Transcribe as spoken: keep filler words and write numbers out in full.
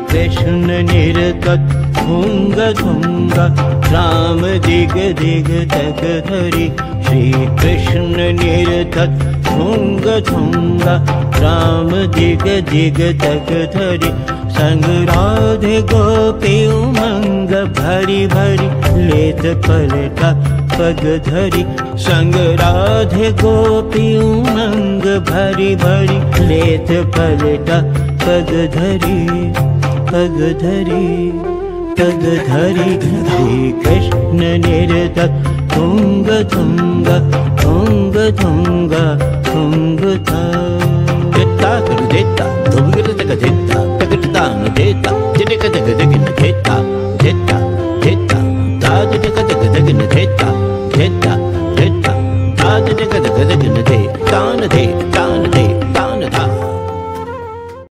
कृष्ण निरतत भुंग भुंग राम दिग दिग तग धरि श्री कृष्ण निरतत भुंग भुंग राम दिग दिग तग धरि संग राधे गोपी उमंग भरी भरी लेत पलटा पग धरि संग राधे गोपी उमंग भरी भरी लेत पलटा पग धरि पग धरि पग धरि श्री कृष्ण निरतत तुंग तुंग तुंग तुंग तुंग था देता कर देता तुंग तक देता तकता न देता जिनक तक तक न देता देता देता ताज तक तक तक न देता देता देता ताज तक तक तक न दे तान दे तान दे